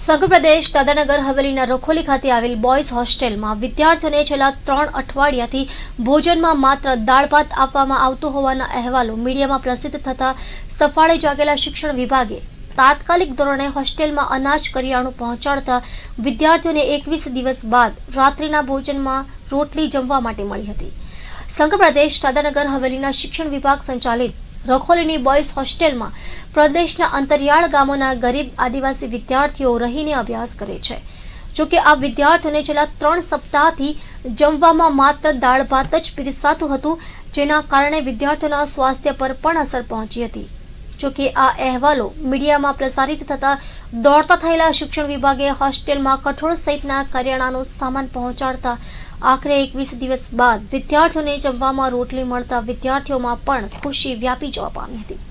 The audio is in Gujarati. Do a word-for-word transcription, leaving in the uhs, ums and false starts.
સંઘ પ્રદેશ દાદરાનગર હવેલીના રખોલી ખાતે આવેલ બોયઝ હોસ્ટેલમાં વિદ્યાર્થીઓને છેલ્લા ત્રણ અઠવાડિયાથી ભોજનમાં માત્ર દાળ ભાત આપવામાં આવતું હોવાના અહેવાલો મીડિયામાં પ્રસિદ્ધ થતા સફાળે જાગેલા શિક્ષણ વિભાગે તાત્કાલિક ધોરણે હોસ્ટેલમાં અનાજ કરિયાણું પહોંચાડતા વિદ્યાર્થીઓને એકવીસ દિવસ બાદ રાત્રિના ભોજનમાં રોટલી જમવા માટે મળી હતી। સંઘ પ્રદેશ દાદરાનગર હવેલીના શિક્ષણ વિભાગ સંચાલિત રખોલીની બોયઝ હોસ્ટેલમાં પ્રદેશના અંતરિયાળ ગામોના ગરીબ આદિવાસી વિદ્યાર્થીઓ રહીને અભ્યાસ કરે છે। જોકે આ વિદ્યાર્થીઓને છેલ્લા ત્રણ સપ્તાહથી જમવામાં માત્ર દાળ ભાત જ પીરસાતું હતું, જેના કારણે વિદ્યાર્થીઓના સ્વાસ્થ્ય પર પણ અસર પહોંચી હતી। જોકે આ અહેવાલો મીડિયામાં પ્રસારિત થતા દોડતા થયેલા શિક્ષણ વિભાગે હોસ્ટેલમાં કઠોળ સહિતના કરિયાણાનો સામાન પહોંચાડતા આખરે એકવીસ દિવસ બાદ વિદ્યાર્થીઓને જમવામાં રોટલી મળતા વિદ્યાર્થીઓમાં પણ ખુશી વ્યાપી જવા પામી હતી।